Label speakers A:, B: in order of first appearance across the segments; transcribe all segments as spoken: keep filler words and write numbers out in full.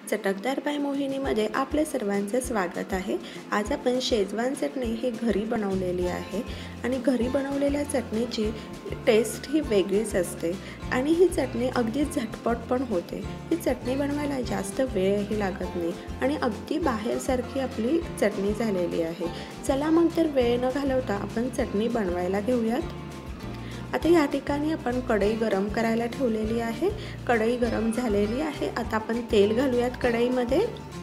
A: चटकदार बाय मोहिनीमध्ये आपले सर्वांचे स्वागत आहे। आज आपण शेजवान चटणी ही घरी बनवलेली आहे आणि घरी बनवलेल्या चटणीची टेस्ट ही वेगळीच असते आणि ही चटणी अगदी झटपट पण होते। ही चटणी बनवायला जास्त वेळही लागत नाही आणि अगदी बाहेरसारखी आपली चटणी झालेली आहे। चला मग तर वेळ न घालवता आपण चटणी बनवायला घेऊयात। आता या ठिकाणी आपण कढई गरम करायला ठेवलेली आहे। कढई गरम झालेली आहे। आता आपण तेल घालूयात कढईमध्ये,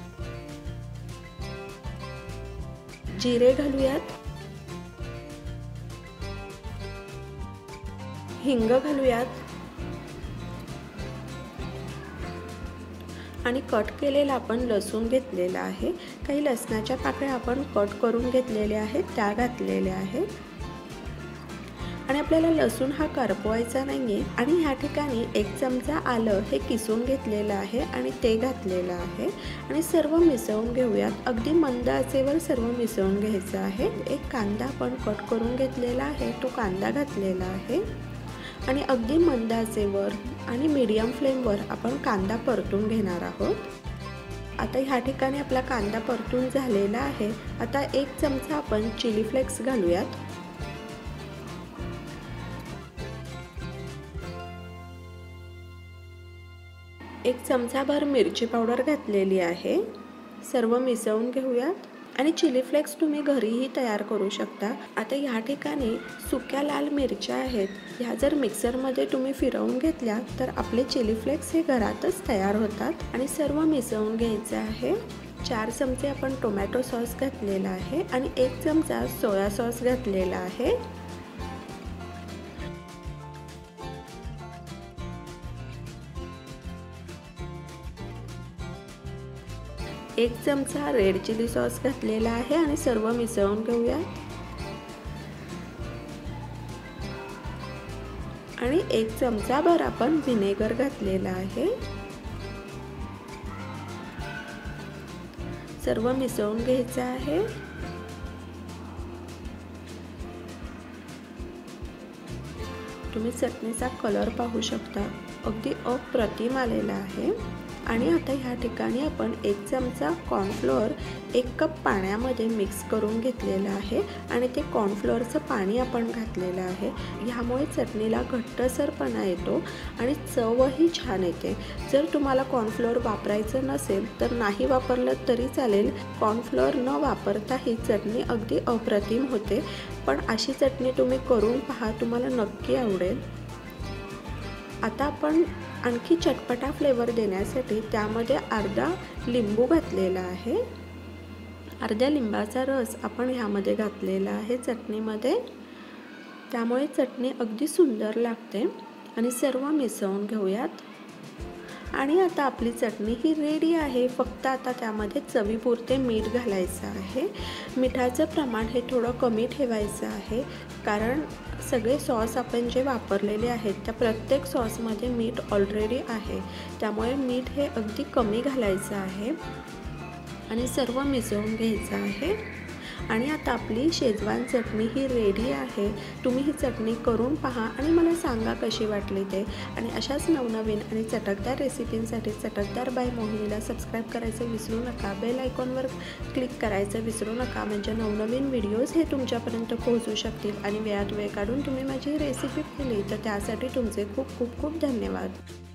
A: जिरे घालूयात, हिंग घालूयात आणि कट केलेला आपण लसूण घेतलेला आहे। काही लसणाच्या पाकळ्या आपण कट करून घेतलेल्या आहेत त्या घातलेल्या आहेत आणि आपल्याला लसूण हा करपवायचा नाहीये। आणि ह्या ठिकाणी एक चमचा आलं हे किसून घेतलेलं आहे आणि ते घातलेलं आहे आणि सर्व मिसळून घेऊयात। अगदी मंद आचेवर सर्व मिसळून घ्यायचं आहे। एक कांदा आपण कट करून घेतलेला आहे, तो कांदा घातलेला आहे आणि अगदी मंद आचेवर आणि मीडियम फ्लेमवर आपण कांदा परतून घेणार आहोत। आता ह्या ठिकाणी आपला कांदा परतून झालेला आहे। आता एक चमचा आपण चिली फ्लेक्स घालूयात, एक चमचाभर मिरची पावडर घातलेली आहे। सर्व मिसळून घेऊयात आणि चिली फ्लेक्स तुम्ही घरीही तयार करू शकता। आता या ठिकाणी सुक्या लाल मिरच्या आहेत, ह्या जर मिक्सरमध्ये तुम्ही फिरवून घेतल्या तर आपले चिली फ्लेक्स हे घरातच तयार होतात आणि सर्व मिसळून घ्यायचं आहे। चार चमचे आपण टोमॅटो सॉस घातलेला आहे आणि एक चमचा सोया सॉस घातलेला आहे। एक चमचा रेड चिली सॉस घातलेला आहे आणि सर्व मिसळून घेऊया आणि एक चमचा भर आपण व्हिनेगर घातलेला आहे। सर्व मिसळून घ्यायचं आहे। तुम्ही चटणीचा कलर पाहू शकता, अगदी अप्रतिम आलेला आहे। आणि आता ह्या ठिकाणी आपण एक चमचा कॉर्नफ्लोअर एक कप पाण्यामध्ये मिक्स करून घेतलेला आहे आणि ते कॉर्नफ्लोअरचं पाणी आपण घातलेलं आहे। ह्यामुळे चटणीला घट्टसरपणा येतो आणि चवही छान येते। जर तुम्हाला कॉर्नफ्लोअर वापरायचं नसेल तर नाही वापरलं तरी चालेल। कॉर्नफ्लोअर न वापरता ही चटणी अगदी अप्रतिम होते, पण अशी चटणी तुम्ही करून पहा, तुम्हाला नक्की आवडेल। आता आपण आणखी चटपटा फ्लेवर देण्यासाठी त्यामध्ये अर्धा लिंबू घातलेला आहे। अर्ध्या लिंबाचा रस आपण ह्यामध्ये घातलेला आहे चटणीमध्ये, त्यामुळे चटणी अगदी सुंदर लागते आणि सर्व मिसळून घेऊयात। आणि आता आपली चटणी ही रेडी आहे। फक्त आता त्यामध्ये चवीपुरते मीठ घालायचं आहे। मिठाचं प्रमाण हे थोडं कमी ठेवायचं आहे, कारण सगळे सॉस आपण जे वापरलेले आहेत त्या प्रत्येक सॉसमध्ये मीठ ऑलरेडी आहे, त्यामुळे मीठ हे अगदी कमी घालायचं आहे आणि सर्व मिसळून घ्यायचं आहे। आणि आता आपली शेजवान चटणी ही रेडी आहे। तुम्ही ही चटणी करून पहा आणि मला सांगा कशी वाटली ते। आणि अशाच नवनवीन आणि चटकदार रेसिपींसाठी चटकदार बाय मोहिनीला सबस्क्राईब करायचं विसरू नका। बेल आयकॉनवर क्लिक करायचं विसरू नका, म्हणजे नवनवीन व्हिडिओज हे तुमच्यापर्यंत पोहोचू शकतील आणि वेळात वेळ काढून तुम्ही माझी रेसिपी केली तर त्यासाठी तुमचे खूप खूप खूप धन्यवाद।